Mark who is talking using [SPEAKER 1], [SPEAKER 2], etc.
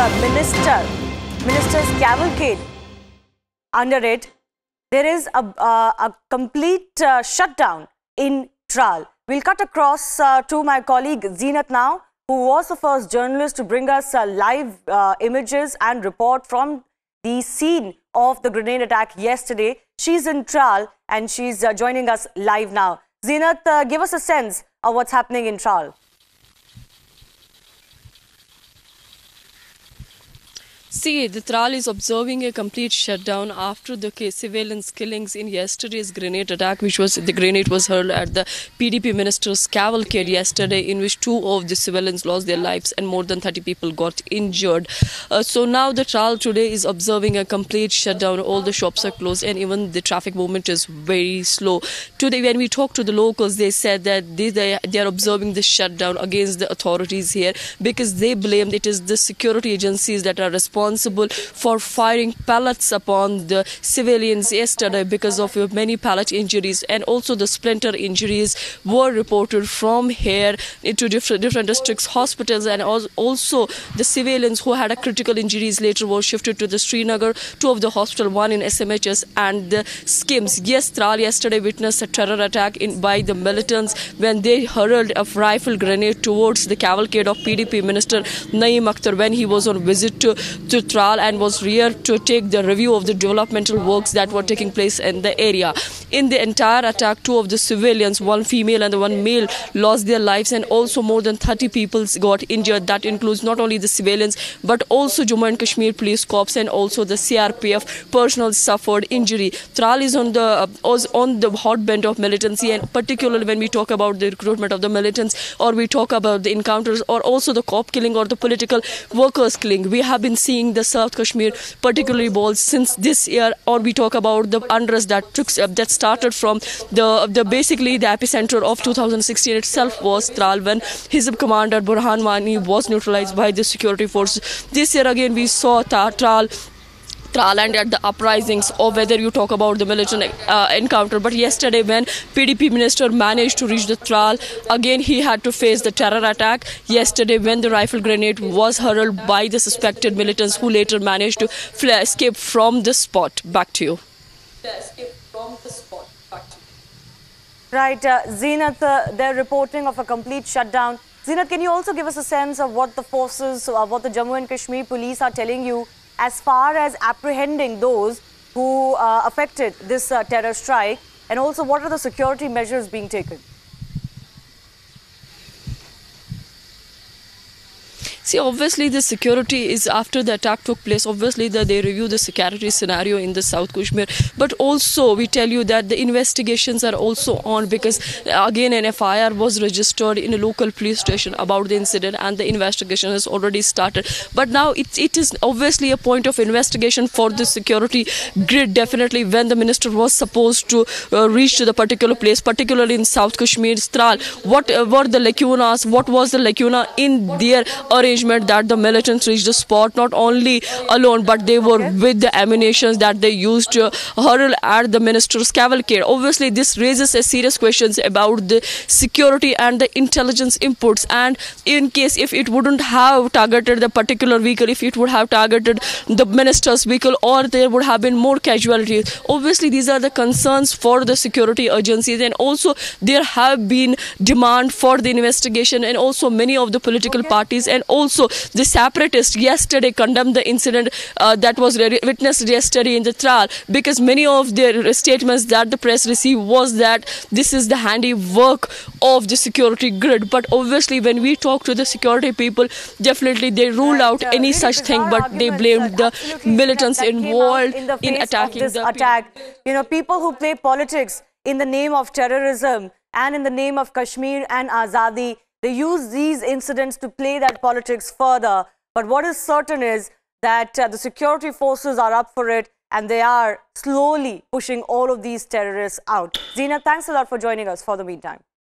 [SPEAKER 1] minister's cavalcade under it, there is a complete shutdown in Tral. We'll cut across to my colleague Zeenat now, who was the first journalist to bring us live images and report from the scene of the grenade attack yesterday. She's in Tral and she's joining us live now. Zeenat, give us a sense of what's happening in Tral.
[SPEAKER 2] See, the Tral is observing a complete shutdown after the surveillance killings in yesterday's grenade attack, the grenade was hurled at the PDP minister's cavalcade yesterday, in which 2 of the civilians lost their lives and more than 30 people got injured. So now the Tral today is observing a complete shutdown. All the shops are closed and even the traffic movement is very slow. Today, when we talked to the locals, they said that they are observing the shutdown against the authorities here because they blamed it is the security agencies that are responsible for firing pellets upon the civilians yesterday because of many pellet injuries, and also the splinter injuries were reported from here into different districts hospitals, and also the civilians who had a critical injuries later were shifted to the Srinagar, 2 of the hospital, 1 in SMHS and the Skims. Yes, Tral yesterday witnessed a terror attack by the militants when they hurled a rifle grenade towards the cavalcade of PDP minister Naeem Akhtar when he was on visit to Tral and was here to take the review of the developmental works that were taking place in the area. In the entire attack, 2 of the civilians, 1 female and 1 male, lost their lives, and also more than 30 people got injured. That includes not only the civilians but also Jammu and Kashmir Police Corps and also the CRPF personnel suffered injury. Tral is on the hotbed of militancy, and particularly when we talk about the recruitment of the militants, or we talk about the encounters, or also the cop killing or the political workers killing. We have been seeing the South Kashmir particularly balls since this year, or we talk about the unrest that started from basically the epicenter of 2016 itself was Tral, when Hizb commander Burhan Wani was neutralized by the security forces. This year again we saw Tral and at the uprisings, or whether you talk about the militant encounter. But yesterday when PDP minister managed to reach the Tral, again he had to face the terror attack yesterday when the rifle grenade was hurled by the suspected militants who later managed to escape from the spot. Back to you.
[SPEAKER 1] Right, Zeenat, they're reporting of a complete shutdown. Zeenat, can you also give us a sense of what the forces, what the Jammu and Kashmir police are telling you as far as apprehending those who affected this terror strike, and also what are the security measures being taken?
[SPEAKER 2] See, obviously the security is, after the attack took place, obviously they review the security scenario in the South Kashmir. But also we tell you that the investigations are also on, because again an FIR was registered in a local police station about the incident and the investigation has already started. But now it is obviously a point of investigation for the security grid. Definitely when the minister was supposed to reach to the particular place, particularly in South Kashmir, Tral, what were the lacunas, what was the lacuna in their arrangement that the militants reached the spot not only alone, but they were with the ammunition that they used to hurl at the minister's cavalcade. Obviously this raises a serious questions about the security and the intelligence inputs, and in case if it wouldn't have targeted the particular vehicle, if it would have targeted the minister's vehicle, or there would have been more casualties. Obviously these are the concerns for the security agencies, and also there have been demand for the investigation, and also many of the political parties and also the separatists yesterday condemned the incident that was witnessed yesterday in the Tral, because many of their statements that the press received was that this is the handiwork of the security grid. But obviously when we talk to the security people, definitely they ruled out any such thing, but they blamed the militants involved in attacking
[SPEAKER 1] this attack. You know, people who play politics in the name of terrorism and in the name of Kashmir and Azadi, they use these incidents to play that politics further. But what is certain is that the security forces are up for it, and they are slowly pushing all of these terrorists out. Zeenat, thanks a lot for joining us for the meantime.